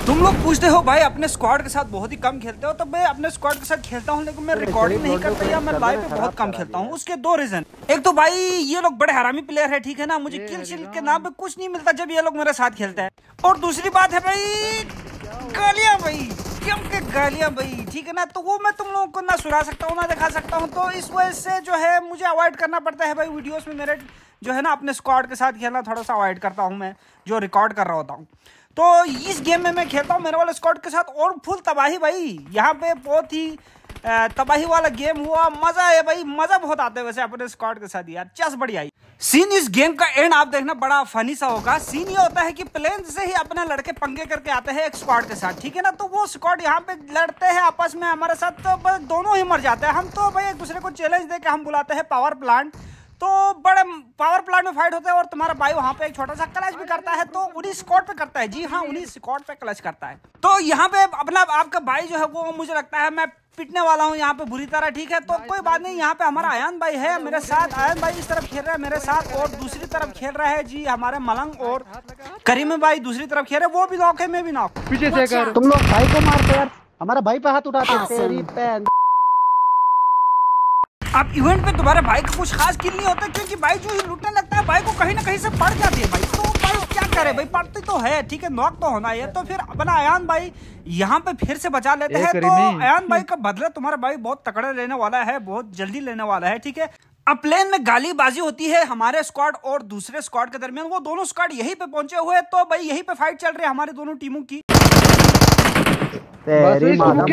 तुम लोग पूछते हो भाई अपने स्क्वाड के साथ बहुत ही कम खेलते हो, तो मैं अपने स्क्वाड के साथ खेलता हूँ लेकिन मैं रिकॉर्डिंग नहीं करता या मैं लाइव पे बहुत कम खेलता हूँ। उसके दो रीजन, एक तो भाई ये लोग बड़े हरामी प्लेयर है, ठीक है ना, मुझे किल शिल के नाम पे कुछ नहीं मिलता जब ये लोग मेरे साथ खेलते हैं। और दूसरी बात है भाई गालियां भाई, क्यों के गालियां भाई, ठीक है ना, तो वो मैं तुम लोगों को ना सुना सकता हूँ ना दिखा सकता हूँ, तो इस वजह से जो है मुझे अवॉइड करना पड़ता है भाई वीडियोस में मेरे जो है ना अपने स्क्वाड के साथ खेलना थोड़ा सा अवॉइड करता हूँ मैं, जो रिकॉर्ड कर रहा होता हूँ। तो इस गेम में मैं खेलता हूँ मेरे वाले स्क्वाड के साथ और फुल तबाही भाई, यहाँ पे बहुत ही तबाही वाला गेम हुआ, मजा है भाई, मजा बहुत आता है वैसे अपने स्क्वाड के साथ यार, चस बढ़िया आई। सीन इस गेम का एंड आप देखना बड़ा फनी सा होगा। सीन ये होता है कि प्लेन से ही अपने लड़के पंगे करके आते हैं एक स्क्वाड के साथ, ठीक है ना, तो वो स्क्वाड यहाँ पे लड़ते हैं आपस में हमारे साथ, तो बस दोनों ही मर जाते हैं। हम तो भाई एक दूसरे को चैलेंज देके हम बुलाते हैं पावर प्लांट, तो बड़े पावर प्लांट में फाइट होता है और तुम्हारा भाई वहां पे एक छोटा सा क्लच भी करता है, तो उन्हीं स्क्वाड पे करता है, जी हाँ उन्हीं स्क्वाड पे क्लच करता है। तो यहाँ पे अपना आपका भाई जो है वो मुझे लगता है मैं पिटने वाला हूँ यहाँ पे बुरी तरह, ठीक है, तो कोई बात नहीं। यहाँ पे हमारा अयान भाई है मेरे साथ, अयान भाई इस तरफ खेल रहा है मेरे साथ और दूसरी तरफ खेल रहा है जी हमारे मलंग और करीम भाई दूसरी तरफ खेल रहे, वो भी नॉक है मैं भी नॉक। पीछे से कर तुम लोग भाई को मारते यार, हमारा भाई पे हाथ उठाते हैं, तेरी पैन। अब इवेंट पे तुम्हारे भाई का कुछ खास किल नहीं होता क्योंकि भाई जो ही लूटने लगता है भाई को कहीं ना कहीं से पड़ जाती है भाई, तो भाई क्या करे भाई, पड़ती तो है, ठीक है, नॉक तो होना है। तो फिर अपना अयान भाई यहाँ पे फिर से बचा लेते हैं, तो अयान भाई का बदला तुम्हारा भाई बहुत तकड़ा लेने वाला है, बहुत जल्दी लेने वाला है, ठीक है। अब प्लेन में गालीबाजी होती है हमारे स्क्वाड और दूसरे स्क्वाड के दरमियान, वो दोनों स्क्वाड यहीं पे पहुंचे हुए हैं, तो भाई यहीं पे फाइट चल रही है हमारी दोनों टीमों की। तेरी माता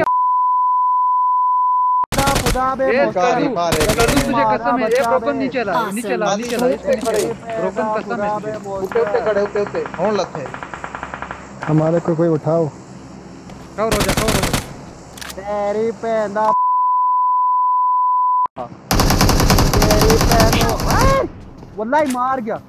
तुझे कसम है ये ब्रोकन नीचे ला नीचे ला नीचे ला ब्रोकन कसम है ऊपर खड़े ऊपर होन लगते हमारे को कोई उठाओ, कवर हो जा तेरी पैदा तेरी पैदा वल्लाही मार गया।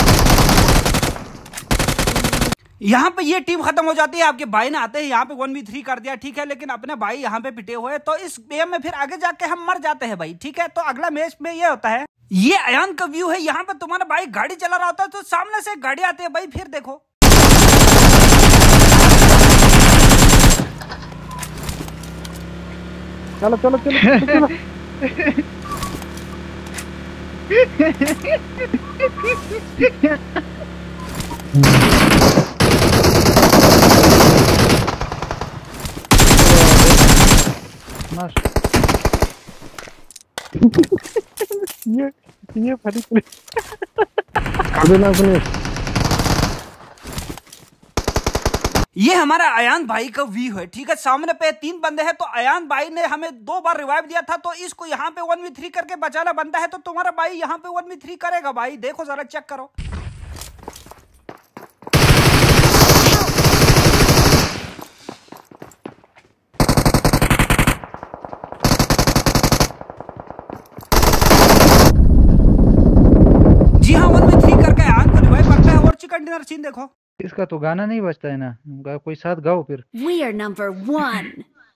यहाँ पे ये टीम खत्म हो जाती है, आपके भाई ने आते हैं यहाँ पे 1v3 कर दिया, ठीक है, लेकिन अपने भाई यहाँ पे पिटे हुए, तो इस गेम में फिर आगे जाके हम मर जाते हैं भाई, ठीक है। तो अगला मैच में ये होता है, ये अयान का व्यू है, यहाँ पे तुम्हारा भाई गाड़ी चला रहा होता है तो सामने से गाड़ी आती है भाई, फिर देखो चलो चलो चलो, चलो। ये फटी ये हमारा अयान भाई का व्यू है, ठीक है, सामने पे 3 बंदे हैं, तो अयान भाई ने हमें 2 बार रिवाइव दिया था, तो इसको यहाँ पे 1v3 करके बचाना बनता है, तो तुम्हारा भाई यहाँ पे 1v3 करेगा भाई, देखो जरा चेक करो। जी हाँ 1v3 करके अयान को रिवाइव करता है। और चिकन डिनर सीन देखो, इसका तो गाना नहीं बजता है ना, कोई साथ गाओ फिर। We are number 1.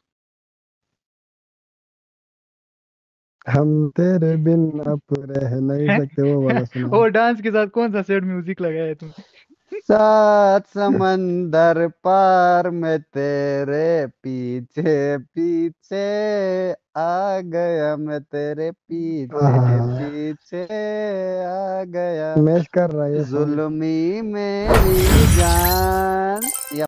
हम तेरे बिन अब रह नहीं सकते, वो वाला सुना। और डांस के साथ कौन सा सैड म्यूजिक लगाया है तुमने? सात समंदर पार में तेरे पीछे पीछे आ गया, मैं तेरे पीछे पीछे आ गया, मैच कर रहा है जुल्मी मेरी जान।